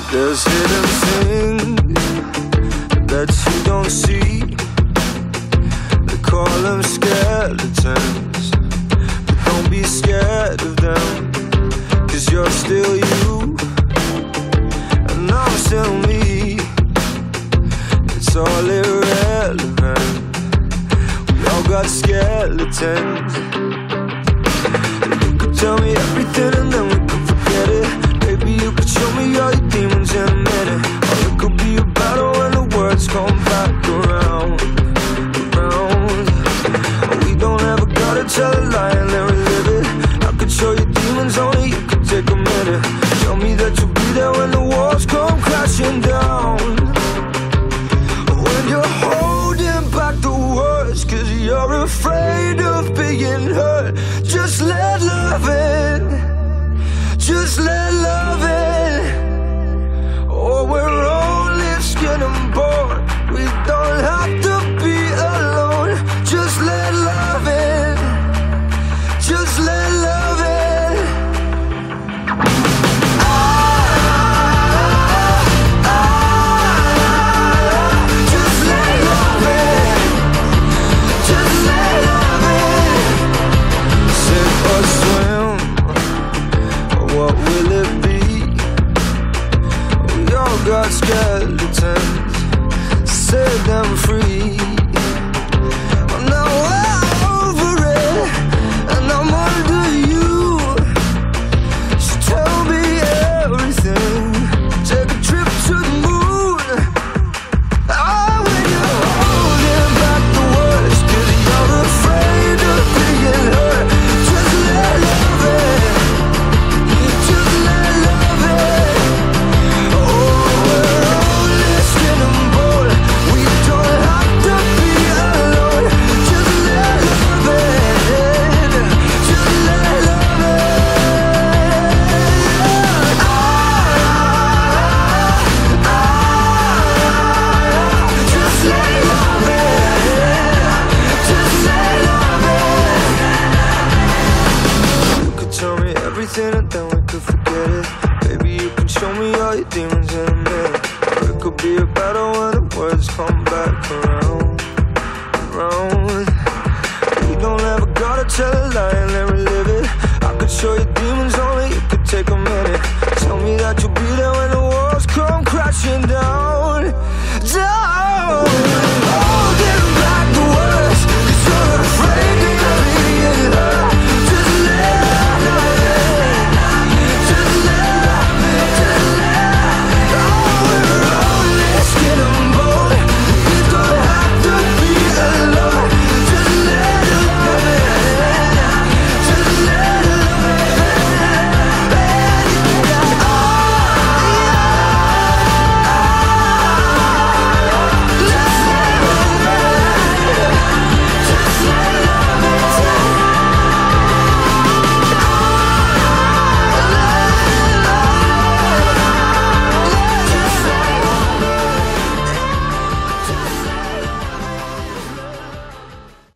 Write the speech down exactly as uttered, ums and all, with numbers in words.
There's hidden things that you don't see. They call them skeletons, but don't be scared of them, 'cause you're still you, and I'm still me. It's all irrelevant. We all got skeletons. You could tell me everything and then we could forget it. Maybe you could show me all your demons in a minute. Or it could be a battle when the words come back around, around. We don't ever gotta tell a lie and then relive it. I could show you demons, only you could take a minute. Show me that you'll be there when the walls come crashing down. When you're holding back the words 'cause you're afraid of being hurt, just let love in. Just let love in. Oh, we're only skin and bone. We don't have